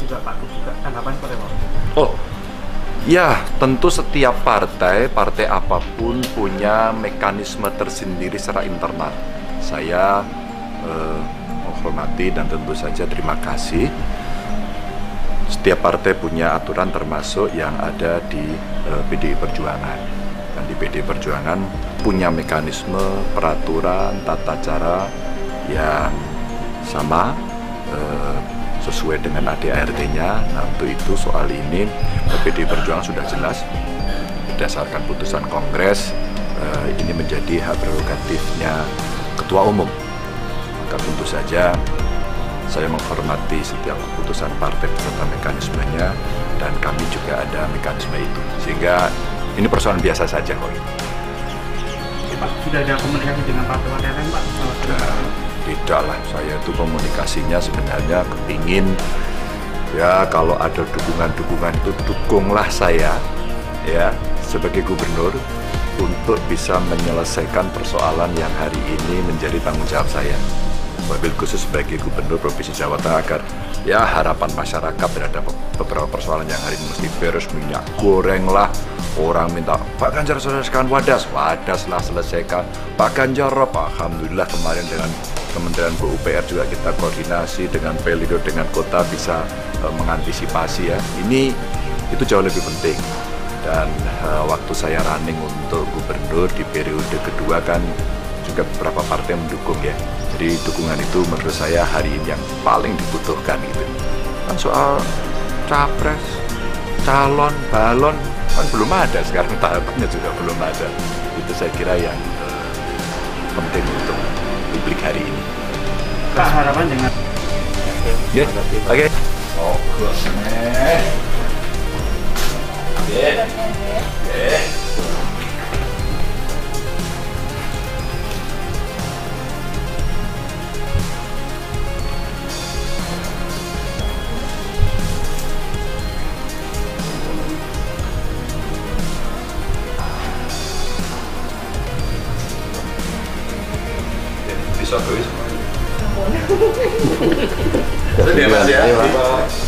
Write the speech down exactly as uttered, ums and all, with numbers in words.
juga Pak Gup juga tanggapan seperti apa? Oh, ya tentu setiap partai, partai apapun punya mekanisme tersendiri secara internal. Saya eh, menghormati dan tentu saja terima kasih. Setiap partai punya aturan termasuk yang ada di eh, P D I Perjuangan. Dan di P D I Perjuangan punya mekanisme, peraturan, tata cara yang sama eh, sesuai dengan A D A R T-nya. Nah, untuk itu soal ini P D I Perjuangan sudah jelas berdasarkan putusan Kongres eh, ini menjadi hak prerogatifnya Ketua Umum. Maka tentu saja saya menghormati setiap keputusan partai beserta mekanismenya dan kami juga ada mekanisme itu. Sehingga ini persoalan biasa saja kok. Pak, sudah ada komunikasi dengan partai-partai lain Pak? Nah, tidak lah, saya itu komunikasinya sebenarnya kepingin ya kalau ada dukungan-dukungan itu dukunglah saya ya sebagai gubernur untuk bisa menyelesaikan persoalan yang hari ini menjadi tanggung jawab saya. Wabil khusus sebagai Gubernur Provinsi Jawa Tengah agar ya harapan masyarakat terhadap beberapa persoalan yang hari ini mesti beres, minyak goreng lah, orang minta Pak Ganjar selesaikan wadas, wadas lah selesaikan, Pak Ganjar, Pak Alhamdulillah kemarin dengan Kementerian P U P R juga kita koordinasi dengan Pelindo, dengan kota bisa uh, mengantisipasi ya, ini itu jauh lebih penting. Dan uh, waktu saya running untuk gubernur di periode kedua kan juga beberapa partai mendukung ya. Jadi dukungan itu menurut saya hari ini yang paling dibutuhkan gitu. Kan soal capres, calon, balon kan belum ada sekarang, tahapannya juga belum ada. Itu saya kira yang uh, penting untuk publik hari ini. Pak, harapan dengan ya, oke. Oke. Oke. Bisa tuh. Sudah mas ya.